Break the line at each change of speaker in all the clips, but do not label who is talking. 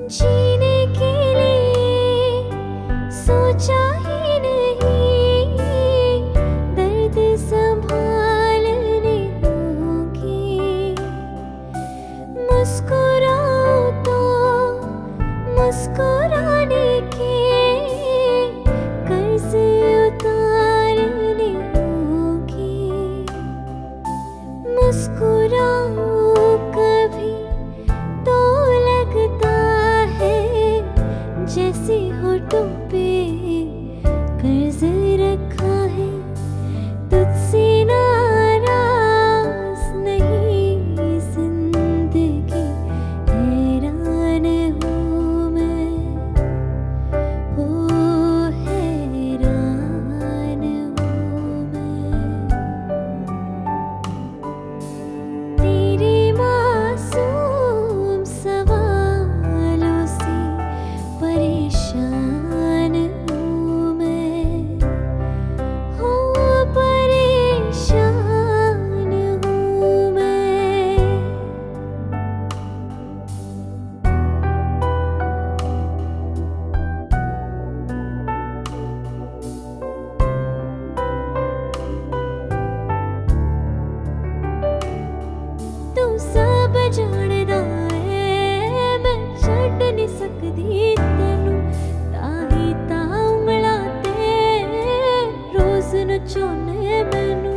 जीने के लिए सोचा ही नहीं, दर्द संभालने होंगे। मुस्कुराओ तो मुस्कुराने के कर्ज उतारने होंगे। मुस्कुराओ कभी तो लगता जैसे होठों पे कर्ज रखा है। तुझसे नाराज नहीं जिंदगी, हैरान हूँ मैं, ओ हैरान हूँ मैं। तेरे मासूम सवालों से परेशान हूँ मैं, हो परेशान हूँ मैं। तू सब जानदा है, मैं छड्ड नहीं सकदी तेनू, ताही ता उंगलां ते रोज़ नचाउने मैनू।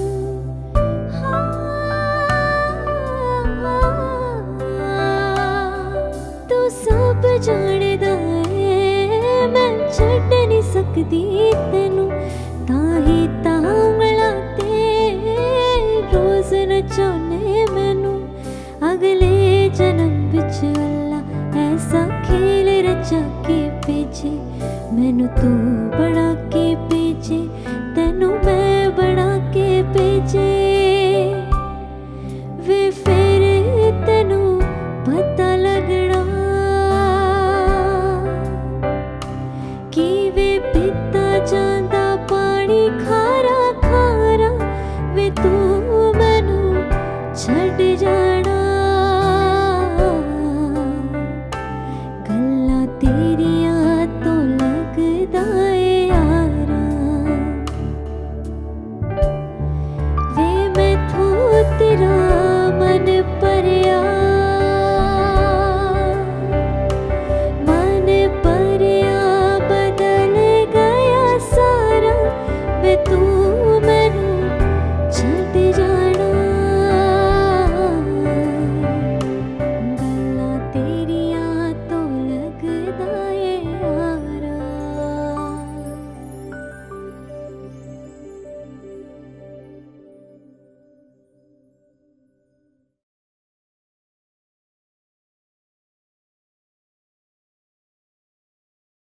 तू सब जानदा है, मैं छड्ड नहीं सकदी तेनू, ताही ता उंगलां ते रोज़ नचाउने मैनू। अगले जन्म विच अल्लाह ऐसा खेल रचा के भेजे, मैनू तू बड़ा